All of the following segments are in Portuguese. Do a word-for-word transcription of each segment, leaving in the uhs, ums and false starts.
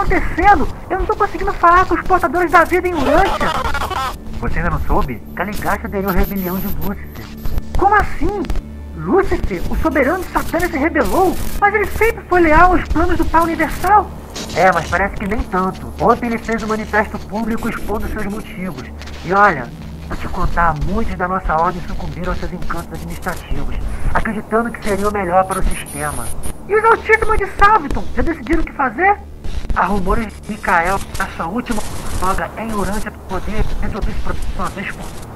acontecendo? Eu não tô conseguindo falar com os portadores da vida em Urântia. Você ainda não soube? Caligaste aderiu à rebelião de Lúcifer. Como assim? Lúcifer, o soberano de Satã, se rebelou? Mas ele sempre foi leal aos planos do Pai Universal. É, mas parece que nem tanto. Ontem ele fez um manifesto público expondo seus motivos. E olha, vou te contar, muitos da nossa ordem sucumbiram aos seus encantos administrativos, acreditando que seria o melhor para o sistema. E os Altíssimos de Salviton, já decidiram o que fazer? Há rumores de Mikael, a sua última folga em Urântia, para poder resolver esse problema uma vez por todas.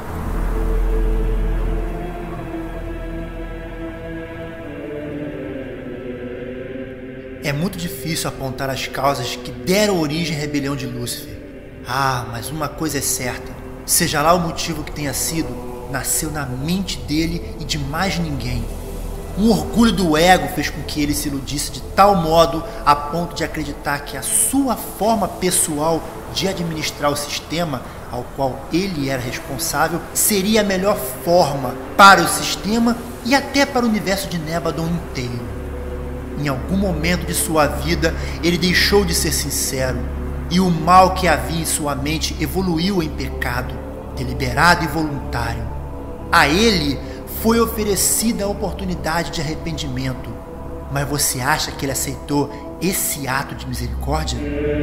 É muito difícil apontar as causas que deram origem à rebelião de Lúcifer. Ah, mas uma coisa é certa. Seja lá o motivo que tenha sido, nasceu na mente dele e de mais ninguém. Um orgulho do ego fez com que ele se iludisse de tal modo a ponto de acreditar que a sua forma pessoal de administrar o sistema ao qual ele era responsável seria a melhor forma para o sistema e até para o universo de Nébadon inteiro. Em algum momento de sua vida, ele deixou de ser sincero, e o mal que havia em sua mente evoluiu em pecado, deliberado e voluntário. A ele foi oferecida a oportunidade de arrependimento, mas você acha que ele aceitou esse ato de misericórdia?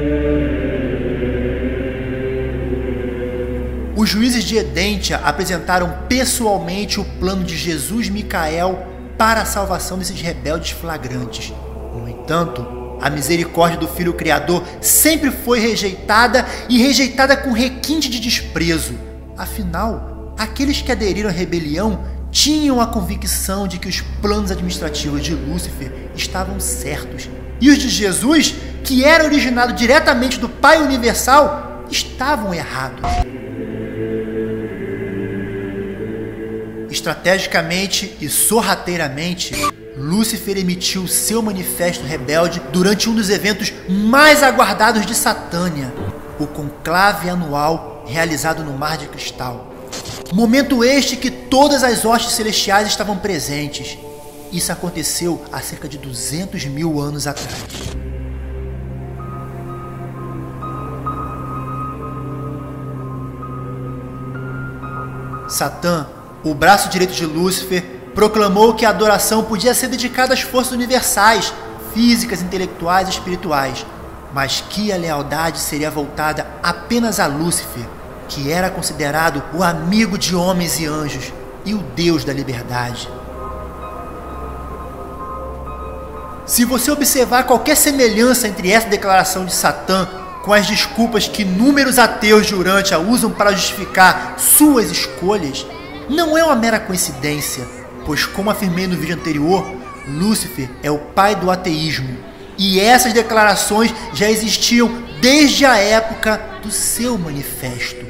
Os juízes de Edentia apresentaram pessoalmente o plano de Jesus Micael para a salvação desses rebeldes flagrantes. No entanto, a misericórdia do Filho Criador sempre foi rejeitada e rejeitada com requinte de desprezo. Afinal, aqueles que aderiram à rebelião tinham a convicção de que os planos administrativos de Lúcifer estavam certos, e os de Jesus, que era originado diretamente do Pai Universal, estavam errados. Estrategicamente e sorrateiramente, Lúcifer emitiu seu manifesto rebelde durante um dos eventos mais aguardados de Satânia, o conclave anual realizado no Mar de Cristal. Momento este que todas as hostes celestiais estavam presentes. Isso aconteceu há cerca de duzentos mil anos atrás. Satã, o braço direito de Lúcifer, proclamou que a adoração podia ser dedicada às forças universais, físicas, intelectuais e espirituais, mas que a lealdade seria voltada apenas a Lúcifer, que era considerado o amigo de homens e anjos e o Deus da liberdade. Se você observar qualquer semelhança entre essa declaração de Satã com as desculpas que inúmeros ateus de Urântia usam para justificar suas escolhas, não é uma mera coincidência, pois, como afirmei no vídeo anterior, Lúcifer é o pai do ateísmo, e essas declarações já existiam desde a época do seu manifesto.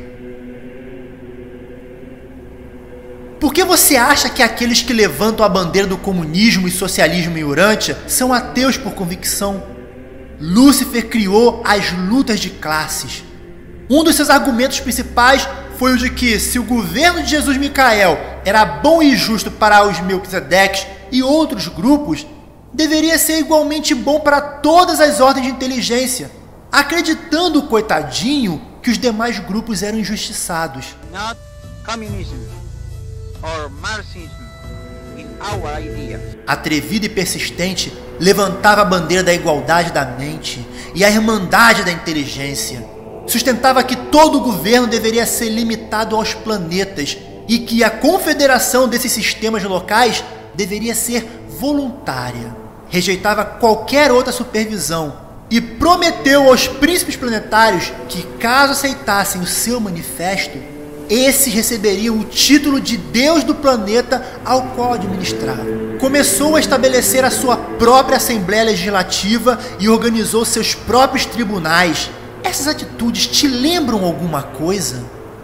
Por que você acha que aqueles que levantam a bandeira do comunismo e socialismo em Urântia são ateus por convicção? Lúcifer criou as lutas de classes. Um dos seus argumentos principais foi o de que, se o governo de Jesus Micael era bom e justo para os Melquisedeques e outros grupos, deveria ser igualmente bom para todas as ordens de inteligência, acreditando, coitadinho, que os demais grupos eram injustiçados. Not communism or Marxism in our idea. Atrevido e persistente, levantava a bandeira da igualdade da mente e a irmandade da inteligência. Sustentava que todo o governo deveria ser limitado aos planetas e que a confederação desses sistemas locais deveria ser voluntária. Rejeitava qualquer outra supervisão e prometeu aos príncipes planetários que, caso aceitassem o seu manifesto, esses receberiam o título de Deus do planeta ao qual administravam. Começou a estabelecer a sua própria Assembleia Legislativa e organizou seus próprios tribunais. Essas atitudes te lembram alguma coisa?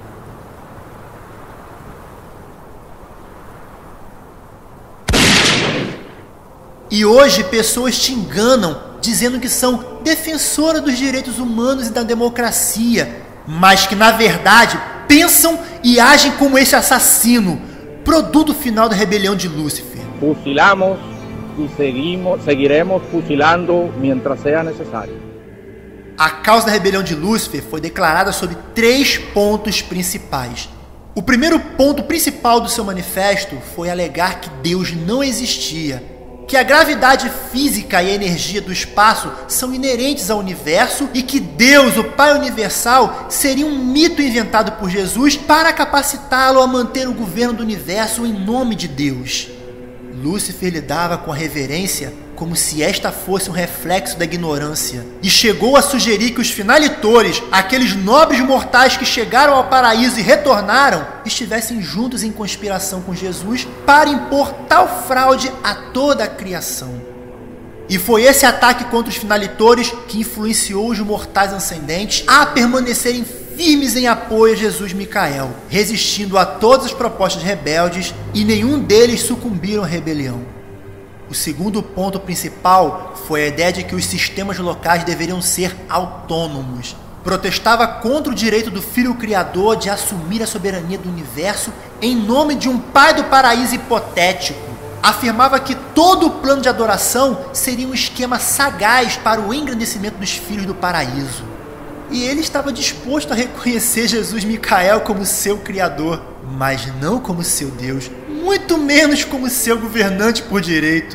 E hoje pessoas te enganam dizendo que são defensoras dos direitos humanos e da democracia, mas que na verdade pensam e agem como esse assassino, produto final da rebelião de Lúcifer. Fusilamos e seguimos, seguiremos fusilando mientras sea necessário. A causa da rebelião de Lúcifer foi declarada sob três pontos principais. O primeiro ponto principal do seu manifesto foi alegar que Deus não existia, que a gravidade física e a energia do espaço são inerentes ao universo e que Deus, o Pai Universal, seria um mito inventado por Jesus para capacitá-lo a manter o governo do universo em nome de Deus. Lúcifer lidava com a reverência como se esta fosse um reflexo da ignorância, e chegou a sugerir que os finalitores, aqueles nobres mortais que chegaram ao paraíso e retornaram, estivessem juntos em conspiração com Jesus para impor tal fraude a toda a criação. E foi esse ataque contra os finalitores que influenciou os mortais ascendentes a permanecerem firmes em apoio a Jesus Micael, resistindo a todas as propostas rebeldes, e nenhum deles sucumbiram à rebelião. O segundo ponto principal foi a ideia de que os sistemas locais deveriam ser autônomos. Protestava contra o direito do Filho Criador de assumir a soberania do universo em nome de um Pai do Paraíso hipotético. Afirmava que todo o plano de adoração seria um esquema sagaz para o engrandecimento dos filhos do paraíso. E ele estava disposto a reconhecer Jesus Micael como seu Criador, mas não como seu Deus, muito menos como seu governante por direito.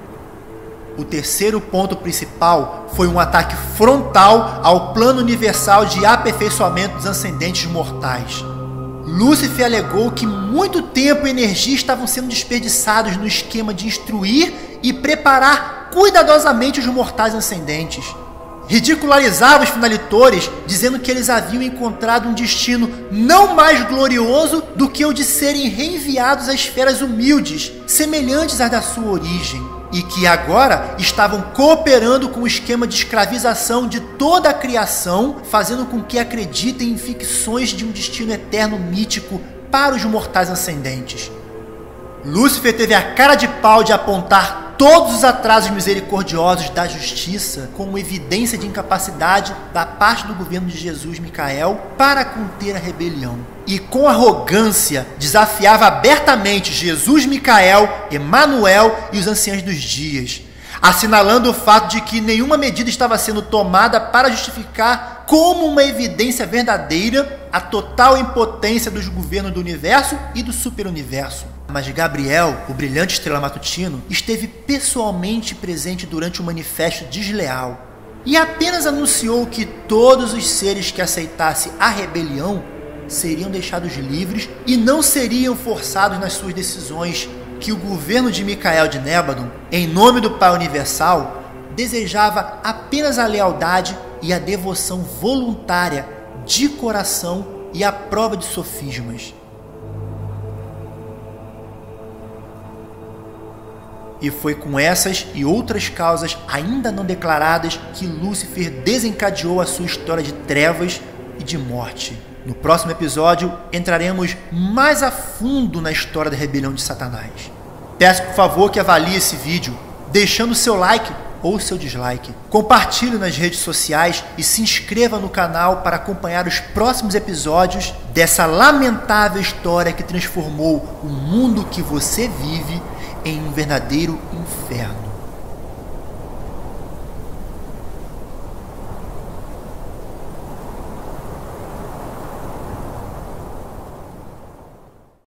O terceiro ponto principal foi um ataque frontal ao plano universal de aperfeiçoamento dos ascendentes mortais. Lúcifer alegou que muito tempo e energia estavam sendo desperdiçados no esquema de instruir e preparar cuidadosamente os mortais ascendentes. Ridicularizava os finalitores, dizendo que eles haviam encontrado um destino não mais glorioso do que o de serem reenviados a esferas humildes, semelhantes às da sua origem, e que agora estavam cooperando com o esquema de escravização de toda a criação, fazendo com que acreditem em ficções de um destino eterno mítico para os mortais ascendentes. Lúcifer teve a cara de pau de apontar todos os atrasos misericordiosos da justiça como evidência de incapacidade da parte do governo de Jesus Micael para conter a rebelião. E com arrogância desafiava abertamente Jesus Micael, Emanuel e os anciãos dos dias, assinalando o fato de que nenhuma medida estava sendo tomada para justificar como uma evidência verdadeira a total impotência dos governos do universo e do superuniverso. Mas Gabriel, o brilhante estrela matutino, esteve pessoalmente presente durante o manifesto desleal e apenas anunciou que todos os seres que aceitassem a rebelião seriam deixados livres e não seriam forçados nas suas decisões, que o governo de Micael de Nébadon, em nome do Pai Universal, desejava apenas a lealdade e a devoção voluntária, de coração e à prova de sofismas. E foi com essas e outras causas ainda não declaradas que Lúcifer desencadeou a sua história de trevas e de morte. No próximo episódio, entraremos mais a fundo na história da rebelião de Satanás. Peço, por favor, que avalie esse vídeo, deixando seu like ou seu dislike. Compartilhe nas redes sociais e se inscreva no canal para acompanhar os próximos episódios dessa lamentável história que transformou o mundo que você vive em um verdadeiro inferno.